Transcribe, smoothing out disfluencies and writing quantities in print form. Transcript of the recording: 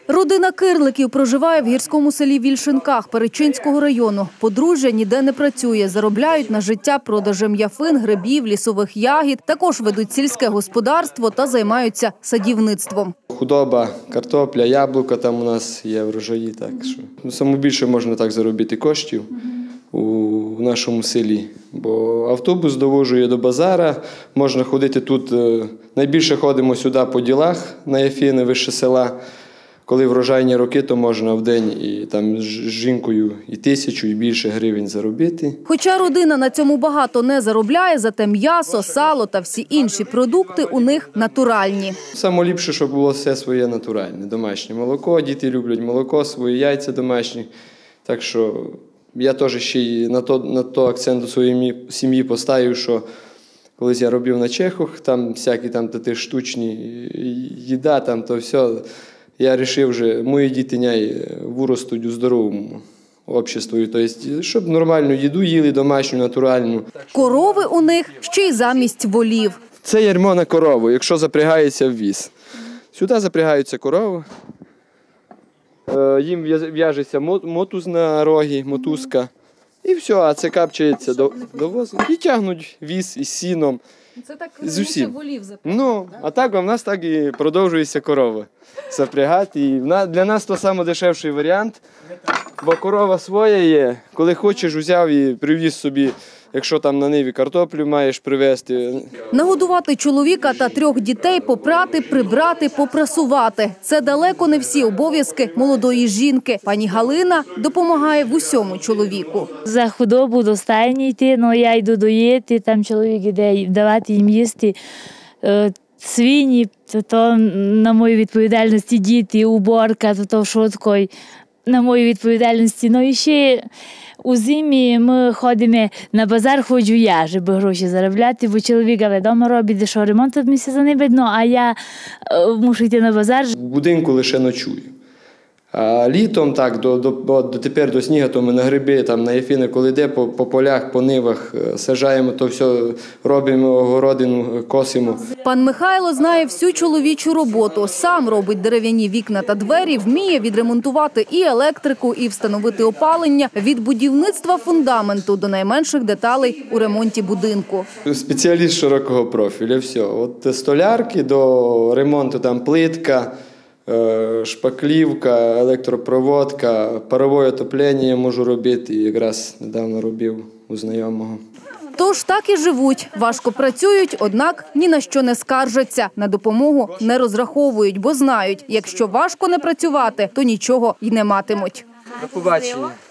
Родина Кирликів проживає в гірському селі Вільшинках Перечинського району. Подружжя ніде не працює, заробляють на життя продажем яфин, грибів, лісових ягід. Також ведуть сільське господарство та займаються садівництвом. Худоба, картопля, яблука там у нас є врожаї. Так що саме більше можна так заробити коштів у нашому селі. Бо автобус довожує до базара, можна ходити тут. Найбільше ходимо сюди по ділах на яфіни, вище села. Коли врожайні роки, то можна в день і там з жінкою і 1000, і більше гривень заробити. Хоча родина на цьому багато не заробляє, зате м'ясо, сало та всі інші продукти у них натуральні. Саме ліпше, щоб було все своє натуральне, домашнє молоко. Діти люблять молоко, свої яйця домашні. Так що я теж ще й на то акцент у своїй сім'ї поставив, що колись я робив на Чехах, там всякі там штучні їда, там то все. Я вирішив, що мої діти виростуть у здоровому обществі, тобто, щоб нормальну їду їли, домашню, натуральну. Корови у них ще й замість волів. Це ярмо на корову, якщо запрягається в віз. Сюди запрягаються корови, їм в'яжеться мотуз на рогі, мотузка. І все, а це капчається до возу і тягнуть віз із сіном. Це так з усім. волів запрягати. Ну, а так у нас так і продовжується корова запрягати. І для нас то найдешевший варіант, бо корова своя є. Коли хочеш, взяв і привіз собі, якщо там на ниві картоплю маєш привезти. Нагодувати чоловіка та 3 дітей, попрати, прибрати, попрасувати – це далеко не всі обов'язки молодої жінки. Пані Галина допомагає в усьому чоловіку. За худобу до стайні йти, я йду доїти, там чоловік іде давати їм їсти. Свині, то на моїй відповідальності діти, уборка, то швидко на моїй відповідальності. Ну і ще у зимі ми ходимо на базар, ходжу я, щоб гроші заробляти, бо чоловік вдома робить, що ремонт тут місяця не видно, а я мушу йти на базар. В будинку лише ночую. А літом, так, тепер до снігу, то ми на гриби, там, на яфіни, коли йде по полях, по нивах, саджаємо, то все робимо, огородину, косимо. Пан Михайло знає всю чоловічу роботу. Сам робить дерев'яні вікна та двері, вміє відремонтувати і електрику, і встановити опалення. Від будівництва фундаменту до найменших деталей у ремонті будинку. Спеціаліст широкого профілю, все. От столярки до ремонту, там плитка, шпаклівка, електропроводка, парове отоплення можу робити, якраз недавно робив у знайомого. Тож так і живуть. Важко працюють, однак ні на що не скаржаться. На допомогу не розраховують, бо знають, якщо важко не працювати, то нічого й не матимуть. До побачення.